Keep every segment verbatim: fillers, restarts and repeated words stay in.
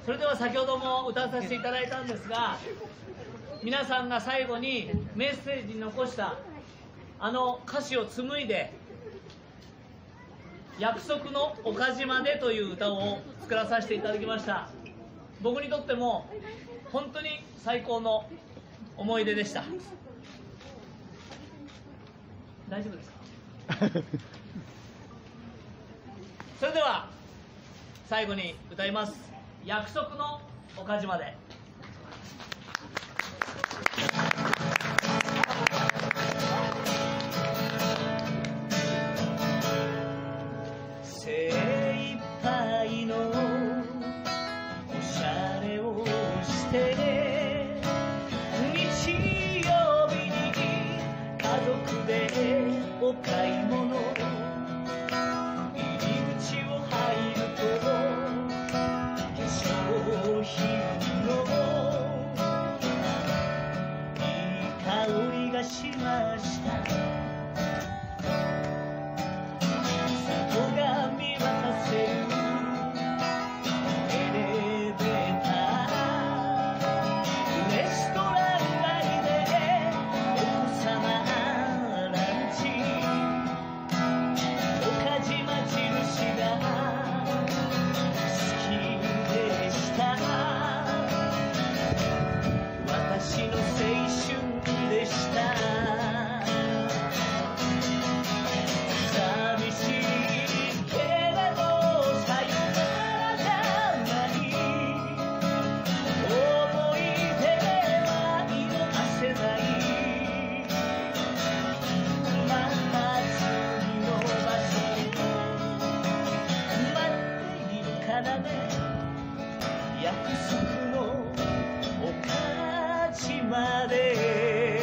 それでは先ほども歌わさせていただいたんですが、皆さんが最後にメッセージに残したあの歌詞を紡いで「約束の岡島で」という歌を作らさせていただきました。僕にとっても本当に最高の思い出でした。大丈夫ですか？それでは最後に歌います。約束の岡島で。精一杯のおしゃれをして日曜日に家族でお買い物、入り口を入ると化粧品のいい香りがしました。外が見渡せるエレベーター、レストラン街で奥様ランチ、岡島印が好きでした。私の青春でした。寂しいけれどさよならじゃない、思い出は色あせない。また次の場所で待っているからね、約束の岡島で。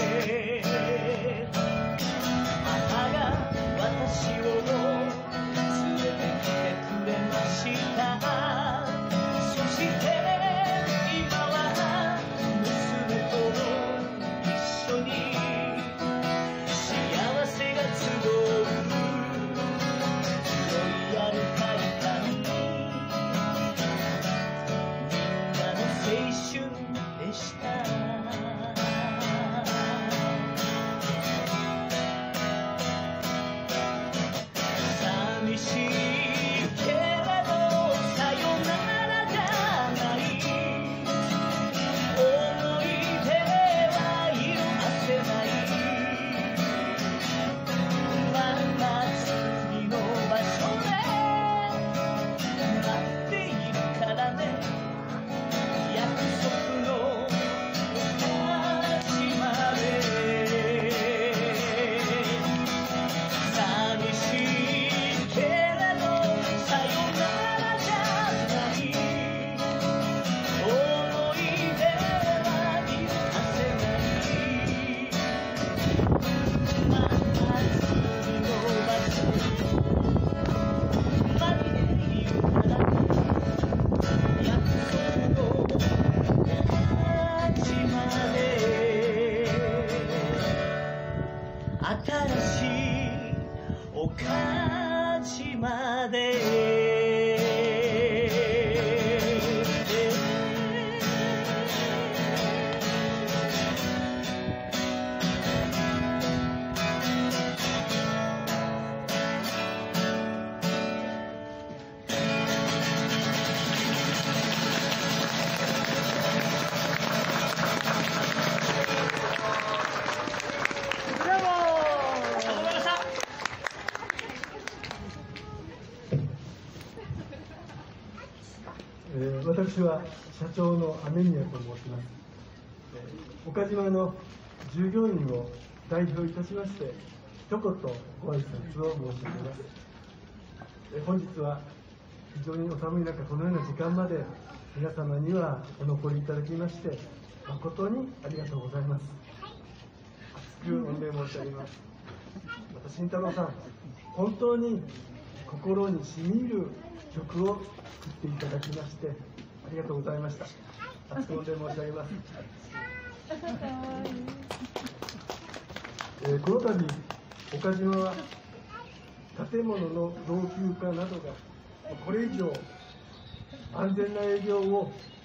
母が私を連れてきてくれました。そして今は娘と一緒に幸せが集うロイヤル会館、みんなの青春でした。寂しいけれどさよならじゃない、思い出は色あせない。また次の場所で待っているからね、約束の岡島で。寂しいけれどさよならじゃない、思い出は色あせない。また次の場所で待っているからね、約束の岡島で。新しい岡島で。 えー、私は社長の雨宮と申します。えー、岡島の従業員を代表いたしまして、一言ご挨拶を申し上げます。えー、本日は非常にお寒い中、このような時間まで皆様にはお残りいただきまして、誠にありがとうございます。厚く御礼申し上げます。また慎太郎さん、本当に心にしみ入る曲を作っていただきましてありがとうございました。厚く御礼申し上げます。えー、この度岡島は建物の老朽化などがこれ以上安全な営業を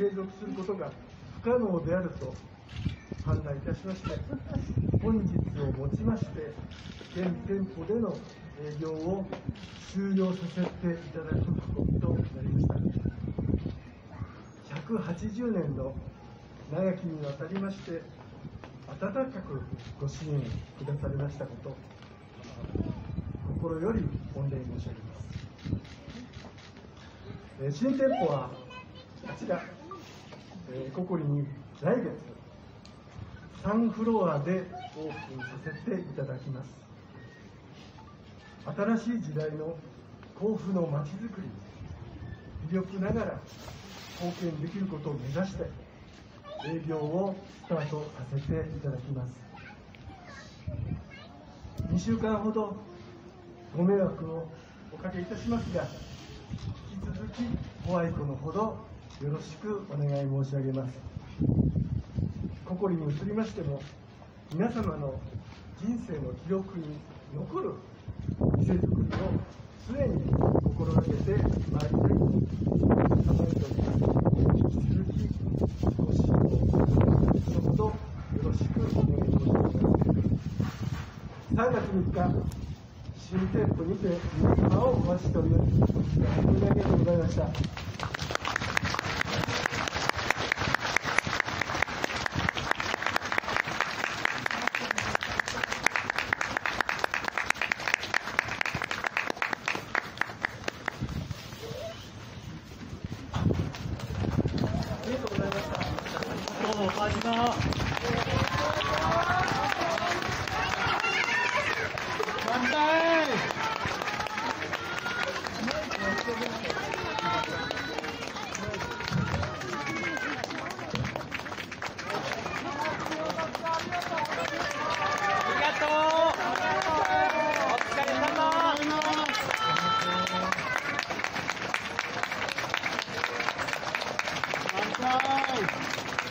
継続することが不可能であると判断いたしまして、本日をもちまして現店舗での営業を終了させていただく運びとなりました。ひゃくはちじゅうねんの長きにわたりまして温かくご支援くださりましたこと、心より御礼申し上げます。えー、新店舗はあちら、えー、ココリに来月さんフロアでオープンさせていただきます。新しい時代の甲府のまちづくりに微力ながら貢献できることを目指して営業をスタートさせていただきます。にしゅうかんほどご迷惑をおかけいたしますが、引き続きご愛顧のほどよろしくお願い申し上げます。ココリに移りましても、皆様の人生の記憶に残る店づくりを常に心がけてまいりたいと考えております。引き続きご支援をそのほどよろしくお願い申し上げます。さんがつみっか、新店舗にて皆様をお待ちしております。本当にありがとうございました。 どうも、川島。乾杯。ありがとう。お疲れ様。乾杯。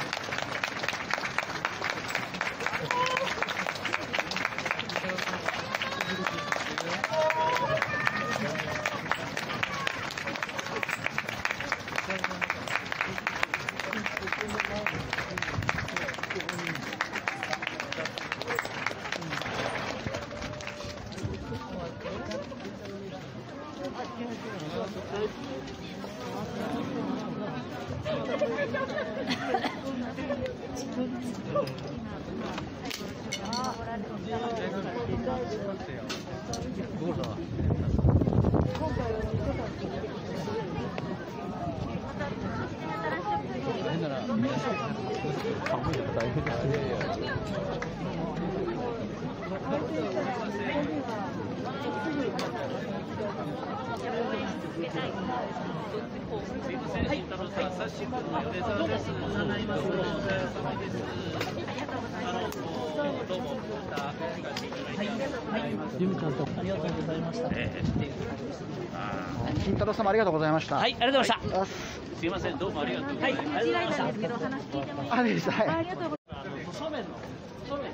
金太郎様ありがとうございました。 はい、ありがとうございました。 はい、 すいません、どうもありがとうございました。はい、ありがとうございました。 あれです。はい。 ありがとうございます。そうめんの、そうめん。